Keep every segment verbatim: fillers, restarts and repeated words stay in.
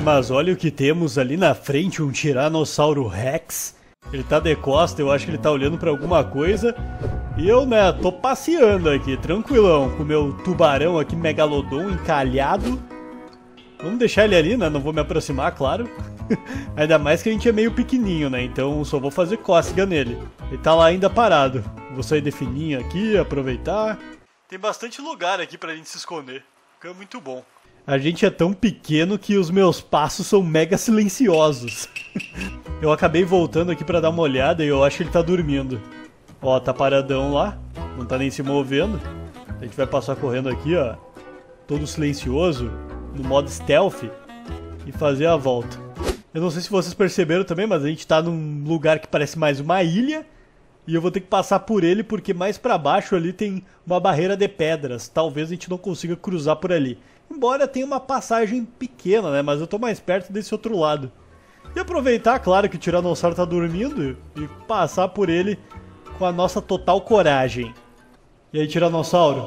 Mas olha o que temos ali na frente, um Tiranossauro Rex. Ele tá de costa, eu acho que ele tá olhando pra alguma coisa. E eu, né, tô passeando aqui, tranquilão, com o meu tubarão aqui, Megalodon, encalhado. Vamos deixar ele ali, né, não vou me aproximar, claro. Ainda mais que a gente é meio pequenininho, né, então só vou fazer cócega nele. Ele tá lá ainda parado. Vou sair de fininho aqui, aproveitar. Tem bastante lugar aqui pra gente se esconder, que é muito bom. A gente é tão pequeno que os meus passos são mega silenciosos. Eu acabei voltando aqui pra dar uma olhada e eu acho que ele tá dormindo. Ó, tá paradão lá, não tá nem se movendo. A gente vai passar correndo aqui, ó, todo silencioso, no modo stealth, e fazer a volta. Eu não sei se vocês perceberam também, mas a gente tá num lugar que parece mais uma ilha. E eu vou ter que passar por ele porque mais pra baixo ali tem uma barreira de pedras. Talvez a gente não consiga cruzar por ali. Embora tenha uma passagem pequena, né? Mas eu tô mais perto desse outro lado. E aproveitar, claro, que o Tiranossauro tá dormindo e passar por ele com a nossa total coragem. E aí, Tiranossauro?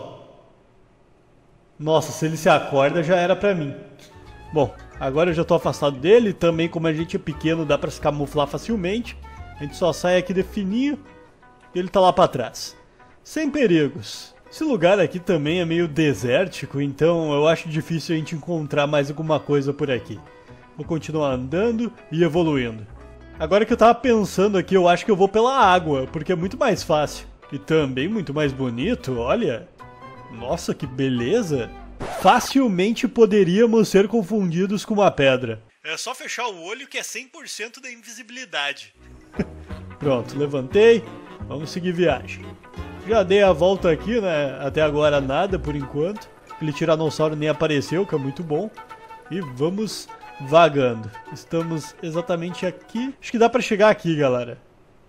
Nossa, se ele se acorda já era pra mim. Bom, agora eu já tô afastado dele. Também, como a gente é pequeno, dá pra se camuflar facilmente. A gente só sai aqui de fininho e ele tá lá pra trás. Sem perigos. Esse lugar aqui também é meio desértico, então eu acho difícil a gente encontrar mais alguma coisa por aqui. Vou continuar andando e evoluindo. Agora que eu tava pensando aqui, eu acho que eu vou pela água, porque é muito mais fácil. E também muito mais bonito, olha. Nossa, que beleza. Facilmente poderíamos ser confundidos com uma pedra. É só fechar o olho que é cem por cento da invisibilidade. Pronto, levantei. Vamos seguir viagem. Já dei a volta aqui, né? Até agora nada por enquanto. Aquele tiranossauro nem apareceu, que é muito bom. E vamos vagando. Estamos exatamente aqui. Acho que dá pra chegar aqui, galera.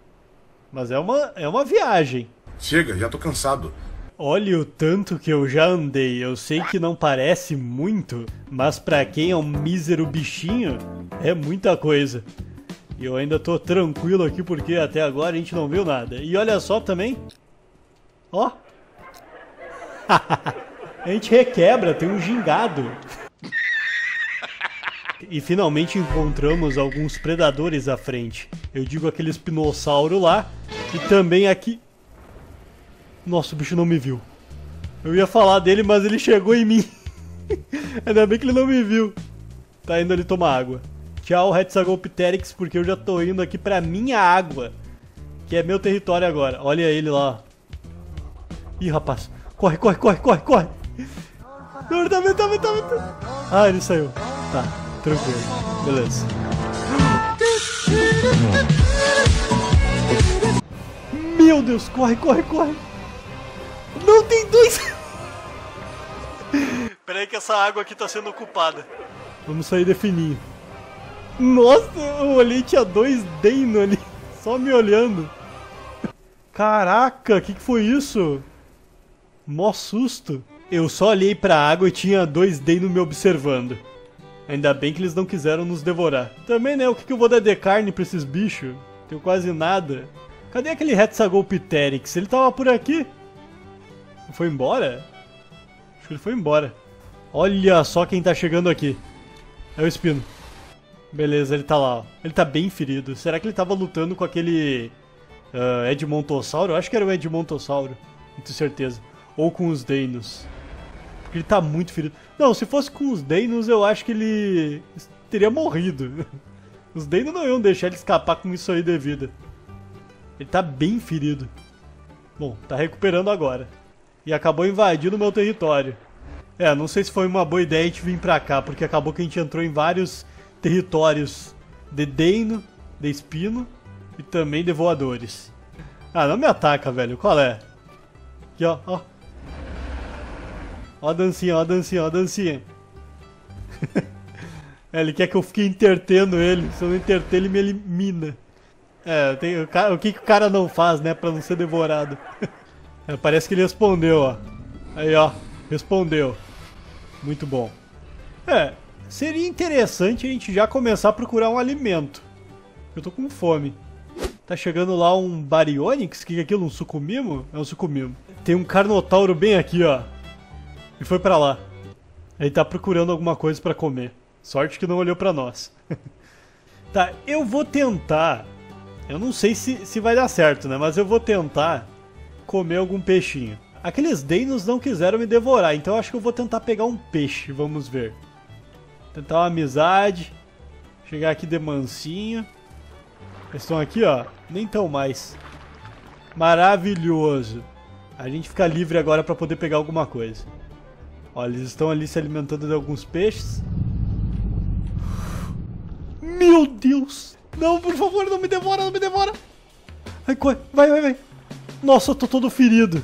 Mas é uma, é uma viagem. Chega, já tô cansado. Olha o tanto que eu já andei. Eu sei que não parece muito, mas pra quem é um mísero bichinho, é muita coisa. E eu ainda tô tranquilo aqui porque até agora a gente não viu nada. E olha só também. Ó. A gente requebra, tem um gingado. E finalmente encontramos alguns predadores à frente. Eu digo aquele espinossauro lá. E também aqui... Nossa, o bicho não me viu. Eu ia falar dele, mas ele chegou em mim. Ainda bem que ele não me viu. Tá indo ali tomar água. Tchau, Hexagopteryx, porque eu já tô indo aqui pra minha água. Que é meu território agora. Olha ele lá. Ih, rapaz. Corre, corre, corre, corre, corre. Não, ele tá vendo, tá vendo, tá vendo. Ah, ele saiu. Tá, tranquilo. Beleza. Meu Deus, corre, corre, corre. Não, tem dois. Pera aí que essa água aqui tá sendo ocupada. Vamos sair de fininho. Nossa, eu olhei, tinha dois Dino ali. Só me olhando. Caraca, o que, que foi isso? Mó susto. Eu só olhei pra água e tinha dois Dino me observando. Ainda bem que eles não quiseram nos devorar. Também, né, o que, que eu vou dar de carne pra esses bichos? Tenho quase nada. Cadê aquele Hexagopteryx? Ele tava por aqui? Foi embora? Acho que ele foi embora. Olha só quem tá chegando aqui. É o Espino. Beleza, ele tá lá, ó. Ele tá bem ferido. Será que ele tava lutando com aquele... Uh, Edmontossauro? Eu acho que era o Edmontossauro. Não tenho certeza. Ou com os Deinos. Porque ele tá muito ferido. Não, se fosse com os Deinos, eu acho que ele... teria morrido. Os Deinos não iam deixar ele escapar com isso aí de vida. Ele tá bem ferido. Bom, tá recuperando agora. E acabou invadindo o meu território. É, não sei se foi uma boa ideia a gente vir pra cá, porque acabou que a gente entrou em vários territórios de Deino, de Espino e também de voadores. Ah, não me ataca, velho. Qual é? Aqui, ó, ó. Ó a dancinha, ó a dancinha, ó a dancinha. É, ele quer que eu fique intertendo ele. Se eu não interter, ele me elimina. É, tem, o, cara, o que, que o cara não faz, né, pra não ser devorado? É, parece que ele respondeu, ó. Aí, ó, respondeu. Muito bom. É, seria interessante a gente já começar a procurar um alimento. Eu tô com fome. Tá chegando lá um Baryonyx? O que é aquilo? Um sucumimo? É um sucumimo. Tem um Carnotauro bem aqui, ó. E foi pra lá. Ele tá procurando alguma coisa pra comer. Sorte que não olhou pra nós. Tá, eu vou tentar... Eu não sei se, se vai dar certo, né? Mas eu vou tentar comer algum peixinho. Aqueles Deinos não quiseram me devorar, então eu acho que eu vou tentar pegar um peixe, vamos ver. Tentar uma amizade. Chegar aqui de mansinho. Eles estão aqui, ó. Nem tão mais. Maravilhoso. A gente fica livre agora pra poder pegar alguma coisa. Ó, eles estão ali se alimentando de alguns peixes. Meu Deus! Não, por favor, não me devora, não me devora! Ai, vai, vai, vai! Nossa, eu tô todo ferido.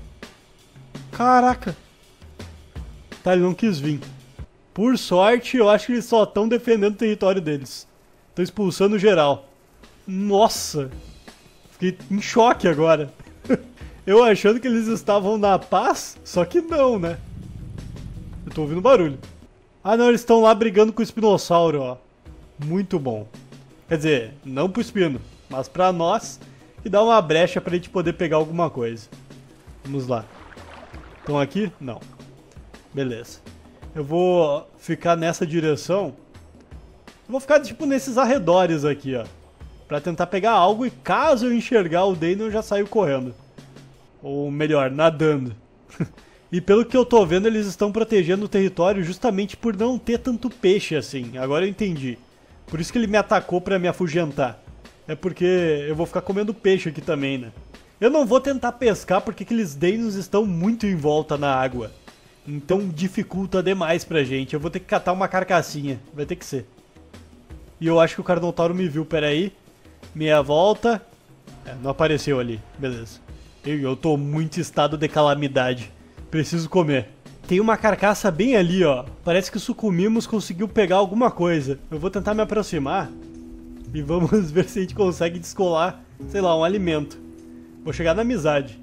Caraca. Tá, ele não quis vir. Por sorte, eu acho que eles só estão defendendo o território deles. Estão expulsando geral. Nossa. Fiquei em choque agora. Eu achando que eles estavam na paz, só que não, né? Eu tô ouvindo barulho. Ah, não, eles estão lá brigando com o espinossauro, ó. Muito bom. Quer dizer, não pro espino, mas pra nós, que dá uma brecha pra gente poder pegar alguma coisa. Vamos lá. Estão aqui? Não. Beleza. Eu vou ficar nessa direção. Eu vou ficar, tipo, nesses arredores aqui, ó. Pra tentar pegar algo e caso eu enxergar o Deino, eu já saio correndo. Ou melhor, nadando. E pelo que eu tô vendo, eles estão protegendo o território justamente por não ter tanto peixe assim. Agora eu entendi. Por isso que ele me atacou pra me afugentar. É porque eu vou ficar comendo peixe aqui também, né? Eu não vou tentar pescar porque aqueles Deinos estão muito em volta na água. Então dificulta demais pra gente. Eu vou ter que catar uma carcassinha. Vai ter que ser. E eu acho que o Carnotauro me viu. Pera aí. Meia volta. É, não apareceu ali. Beleza. Eu, eu tô muito em estado de calamidade. Preciso comer. Tem uma carcaça bem ali, ó. Parece que o Sucumimos conseguiu pegar alguma coisa. Eu vou tentar me aproximar. E vamos ver se a gente consegue descolar, sei lá, um alimento. Vou chegar na amizade.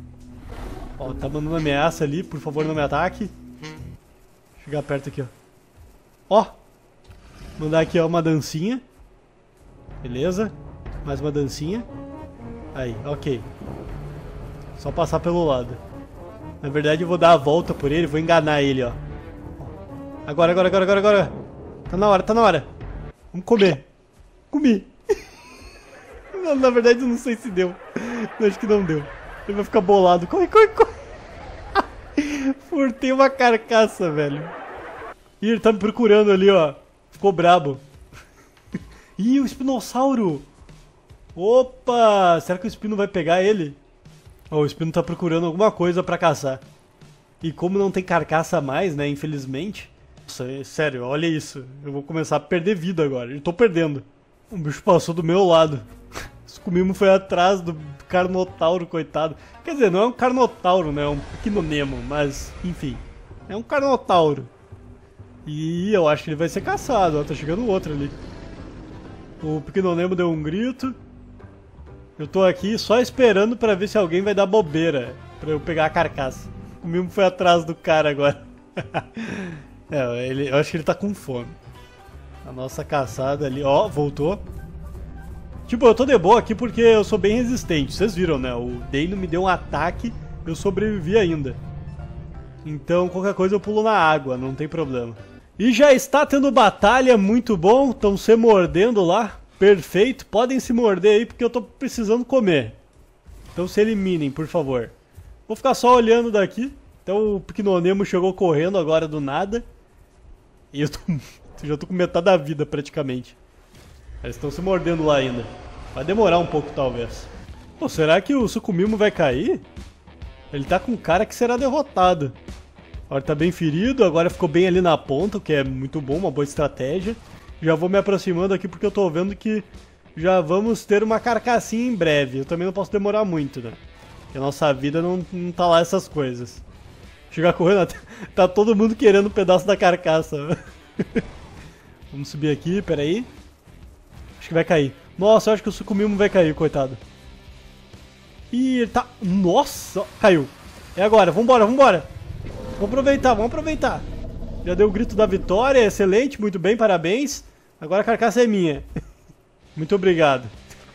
Ó, tá mandando ameaça ali. Por favor, não me ataque. Chegar perto aqui, ó. Ó. Mandar aqui, ó, uma dancinha. Beleza. Mais uma dancinha. Aí, ok. Só passar pelo lado. Na verdade eu vou dar a volta por ele, vou enganar ele, ó. Agora, agora, agora, agora, agora. Tá na hora, tá na hora. Vamos comer. Comi. Não, na verdade eu não sei se deu. Eu acho que não deu. Ele vai ficar bolado. Corre, corre, corre. Furtei uma carcaça, velho. Ih, ele tá me procurando ali, ó. Ficou brabo. Ih, o espinossauro. Opa, será que o espino vai pegar ele? Oh, o espino tá procurando alguma coisa pra caçar. E como não tem carcaça a mais, né, infelizmente. Nossa, é, sério, olha isso. Eu vou começar a perder vida agora. Eu tô perdendo. O bicho passou do meu lado. O Sucumimo foi atrás do Carnotauro, coitado. Quer dizer, não é um Carnotauro, né, é um pequeno Nemo, mas, enfim. É um Carnotauro. E eu acho que ele vai ser caçado, ó, tá chegando outro ali. O pequeno Nemo deu um grito. Eu tô aqui só esperando pra ver se alguém vai dar bobeira pra eu pegar a carcaça. O Mimo foi atrás do cara agora. É, ele, eu acho que ele tá com fome. A nossa caçada ali, ó, voltou. Tipo, eu tô de boa aqui porque eu sou bem resistente. Vocês viram, né? O Deino me deu um ataque, eu sobrevivi ainda. Então qualquer coisa eu pulo na água, não tem problema. E já está tendo batalha, muito bom. Estão se mordendo lá. Perfeito, podem se morder aí porque eu tô precisando comer. Então se eliminem, por favor. Vou ficar só olhando daqui. Então o pequeno Nemo chegou correndo agora do nada. E eu tô, já tô com metade da vida praticamente. Eles estão se mordendo lá ainda. Vai demorar um pouco talvez. Pô, será que o Sucumimo vai cair? Ele tá com cara que será derrotado. Agora tá bem ferido, agora ficou bem ali na ponta, o que é muito bom, uma boa estratégia. Já vou me aproximando aqui porque eu tô vendo que já vamos ter uma carcassinha em breve. Eu também não posso demorar muito, né? Porque a nossa vida não, não tá lá essas coisas. Chegar correndo, tá todo mundo querendo um pedaço da carcaça. Vamos subir aqui, peraí. Acho que vai cair. Nossa, eu acho que o Sucumimo vai cair, coitado. Ih, ele tá... Nossa, caiu. É agora, vambora, vambora. Vamos aproveitar, vamos aproveitar. Já deu o grito da vitória, excelente, muito bem, parabéns. Agora a carcaça é minha. Muito obrigado.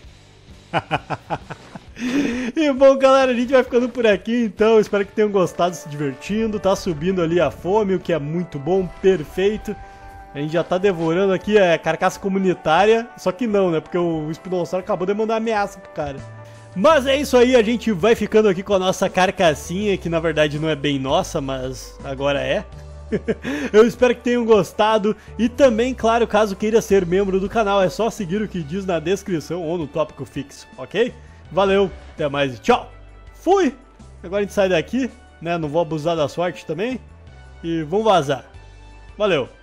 E bom, galera, a gente vai ficando por aqui, então. Espero que tenham gostado, se divertindo. Tá subindo ali a fome, o que é muito bom, perfeito. A gente já tá devorando aqui a carcaça comunitária, só que não, né? Porque o espinossauro acabou de mandar ameaça pro cara. Mas é isso aí, a gente vai ficando aqui com a nossa carcassinha, que na verdade não é bem nossa, mas agora é. Eu espero que tenham gostado e também, claro, caso queira ser membro do canal, é só seguir o que diz na descrição ou no tópico fixo, ok? Valeu, até mais e tchau! Fui! Agora a gente sai daqui, né? Não vou abusar da sorte também e vamos vazar. Valeu!